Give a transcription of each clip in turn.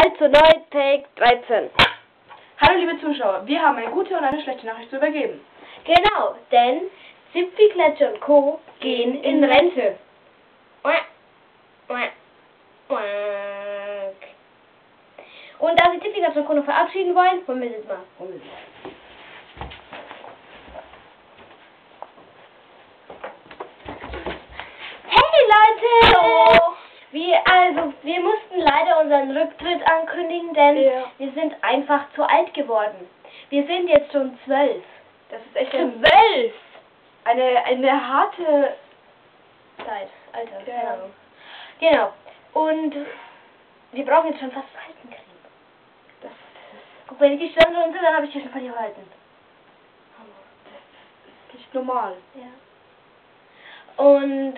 Alt zu neu, Take 13. Hallo liebe Zuschauer, wir haben eine gute und eine schlechte Nachricht zu übergeben. Genau, denn Zipfi, Gletscher und Co. gehen in Rente. Und da sie Zipfi, Gletscher und Co. noch verabschieden wollen, wollen wir jetzt mal. Hey Leute! Hallo! Wir mussten leider unseren Rücktritt ankündigen, denn wir sind einfach zu alt geworden. Wir sind jetzt schon 12. Das ist echt 12! eine harte Zeit, Alter. Ja. Keine Ahnung. Genau. Und wir brauchen jetzt schon fast Faltencreme. Guck, wenn ich die Stirn runter, dann habe ich die schon von dir halten. Das ist nicht normal. Ja. Und,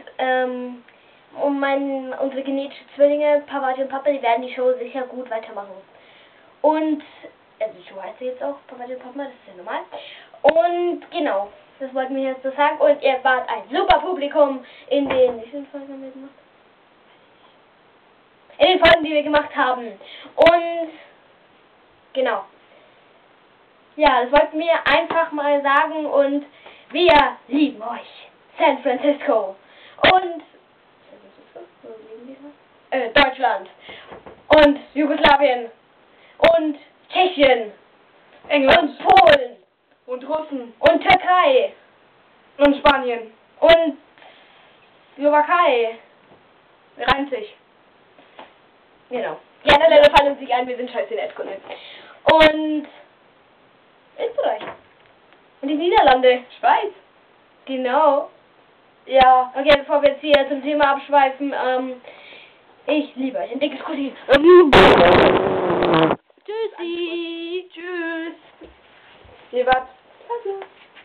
unsere genetischen Zwillinge, Pavati und Papa, die werden die Show sicher gut weitermachen. Und, also die Show heißt ja jetzt auch Pavati und Papa, das ist ja normal. Und, genau, das wollten wir jetzt so sagen. Und ihr wart ein super Publikum in den, wie viele Folgen haben wir gemacht? In den Folgen, die wir gemacht haben. Und, genau. Ja, das wollten wir einfach mal sagen und wir lieben euch. San Francisco. Und Deutschland. Und Jugoslawien. Und Tschechien. England. Und Polen. Und Russen. Und Türkei. Und Spanien. Und Slowakei. Reimt sich. Genau. Die anderen Länder fallen uns nicht ein, wir sind scheiße nett. Und Österreich. Und die Niederlande. Schweiz. Genau. Ja. Okay, bevor wir jetzt hier zum Thema abschweifen, ich liebe euch. Ein dickes Kussi. Tschüssi. Tschüss. Ihr wart klasse.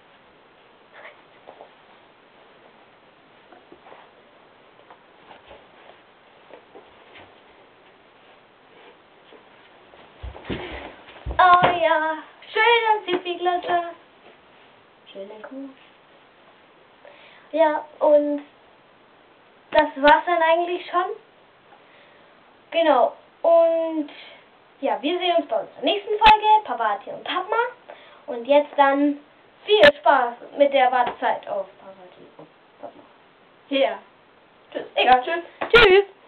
Oh ja, schöner Zipfi-Gletscher. Schöner Kuh. Ja, und das war's dann eigentlich schon. Genau. Und ja, wir sehen uns bei unserer nächsten Folge, Pavati und Padma. Und jetzt dann viel Spaß mit der Wartezeit auf Pavati und Padma. Ja. Tschüss. Egal, tschüss. Tschüss.